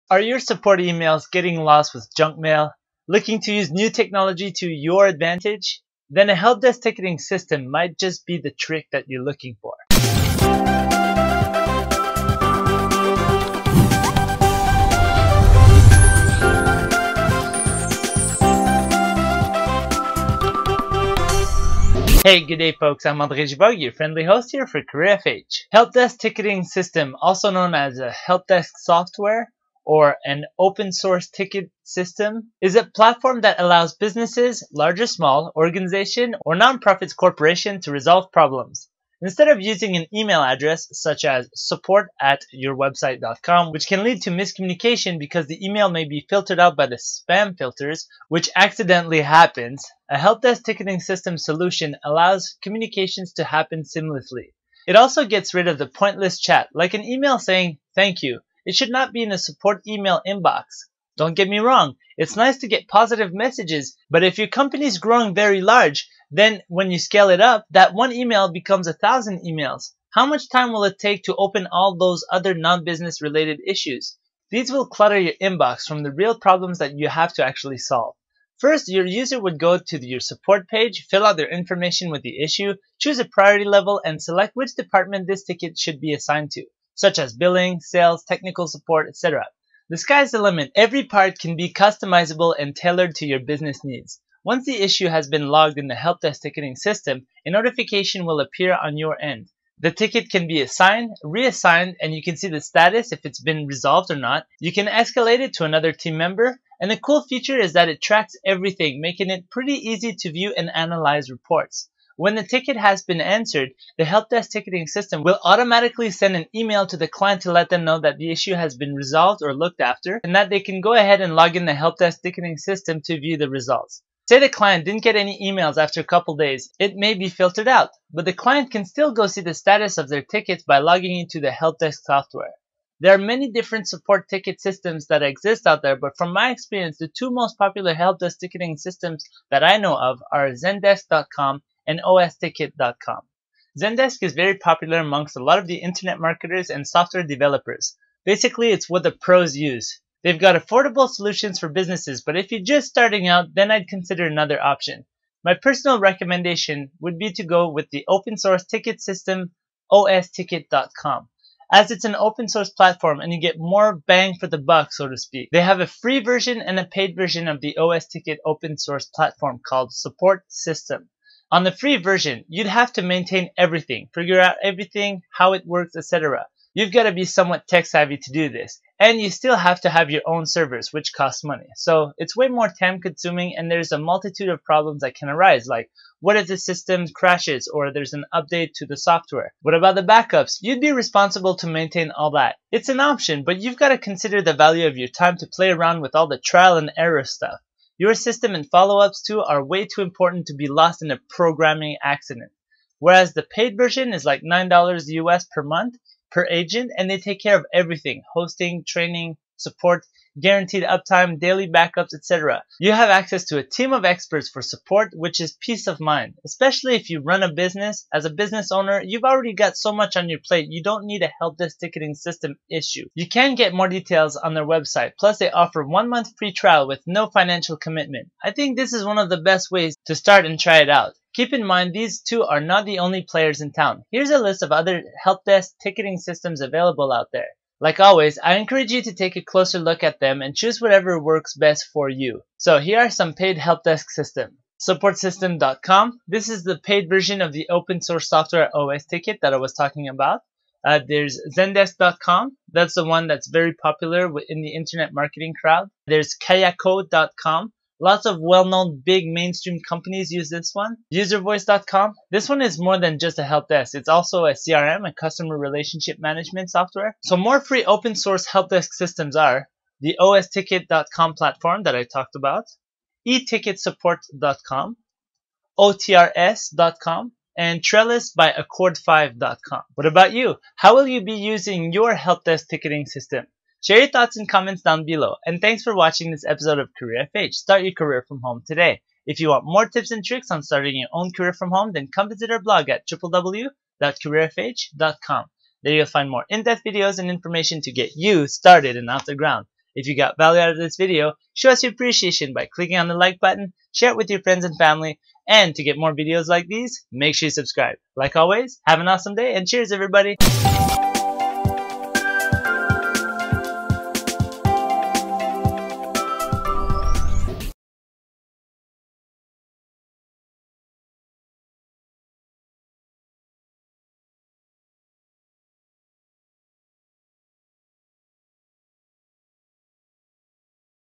Are your support emails getting lost with junk mail? Looking to use new technology to your advantage? Then a help desk ticketing system might just be the trick that you're looking for. Hey, good day folks, I'm Givogue, your friendly host here for CareerFH. Helpdesk ticketing system, also known as a Helpdesk software or an open source ticket system, is a platform that allows businesses, large or small, organization, or nonprofits corporation to resolve problems. Instead of using an email address such as support@yourwebsite.com, which can lead to miscommunication because the email may be filtered out by the spam filters, which accidentally happens, a helpdesk ticketing system solution allows communications to happen seamlessly. It also gets rid of the pointless chat, like an email saying, "Thank you." It should not be in a support email inbox. Don't get me wrong, it's nice to get positive messages, but if your company is growing very large, then when you scale it up, that one email becomes 1,000 emails. How much time will it take to open all those other non-business related issues? These will clutter your inbox from the real problems that you have to actually solve. First, your user would go to your support page, fill out their information with the issue, choose a priority level, and select which department this ticket should be assigned to, such as billing, sales, technical support, etc. The sky's the limit. Every part can be customizable and tailored to your business needs. Once the issue has been logged in the helpdesk ticketing system, a notification will appear on your end. The ticket can be assigned, reassigned, and you can see the status if it's been resolved or not. You can escalate it to another team member, and the cool feature is that it tracks everything, making it pretty easy to view and analyze reports. When the ticket has been answered, the helpdesk ticketing system will automatically send an email to the client to let them know that the issue has been resolved or looked after, and that they can go ahead and log in the helpdesk ticketing system to view the results. Say the client didn't get any emails after a couple days, it may be filtered out, but the client can still go see the status of their tickets by logging into the helpdesk software. There are many different support ticket systems that exist out there, but from my experience, the two most popular helpdesk ticketing systems that I know of are Zendesk.com and OSTicket.com. Zendesk is very popular amongst a lot of the internet marketers and software developers. Basically, it's what the pros use. They've got affordable solutions for businesses, but if you're just starting out, then I'd consider another option. My personal recommendation would be to go with the open source ticket system OSTicket.com. As it's an open source platform and you get more bang for the buck, so to speak. They have a free version and a paid version of the OSTicket open source platform called Support System. On the free version, you'd have to maintain everything, figure out everything, how it works, etc. You've got to be somewhat tech savvy to do this. And you still have to have your own servers, which costs money. So it's way more time consuming, and there's a multitude of problems that can arise, like what if the system crashes or there's an update to the software? What about the backups? You'd be responsible to maintain all that. It's an option, but you've got to consider the value of your time to play around with all the trial and error stuff. Your system and follow-ups too are way too important to be lost in a programming accident. Whereas the paid version is like $9 US per month per agent, and they take care of everything: hosting, training, support, guaranteed uptime, daily backups, etc. You have access to a team of experts for support, which is peace of mind. Especially if you run a business. As a business owner, you've already got so much on your plate, you don't need a helpdesk ticketing system issue. You can get more details on their website, plus they offer 1 month free trial with no financial commitment. I think this is one of the best ways to start and try it out. Keep in mind, these two are not the only players in town. Here's a list of other helpdesk ticketing systems available out there. Like always, I encourage you to take a closer look at them and choose whatever works best for you. So here are some paid helpdesk systems. SupportSystem.com. This is the paid version of the open source software OSTicket that I was talking about. There's Zendesk.com. That's the one that's very popular in the internet marketing crowd. There's Kayako.com. Lots of well-known big mainstream companies use this one. Uservoice.com. This one is more than just a help desk. It's also a CRM, a customer relationship management software. So more free open source help desk systems are the OSTicket.com platform that I talked about, eTicketSupport.com, OTRS.com, and Trellis by Accord5.com. What about you? How will you be using your help desk ticketing system? Share your thoughts and comments down below. And thanks for watching this episode of CareerFH. Start your career from home today. If you want more tips and tricks on starting your own career from home, then come visit our blog at www.careerfh.com. There you'll find more in-depth videos and information to get you started and off the ground. If you got value out of this video, show us your appreciation by clicking on the like button, share it with your friends and family, and to get more videos like these, make sure you subscribe. Like always, have an awesome day and cheers everybody!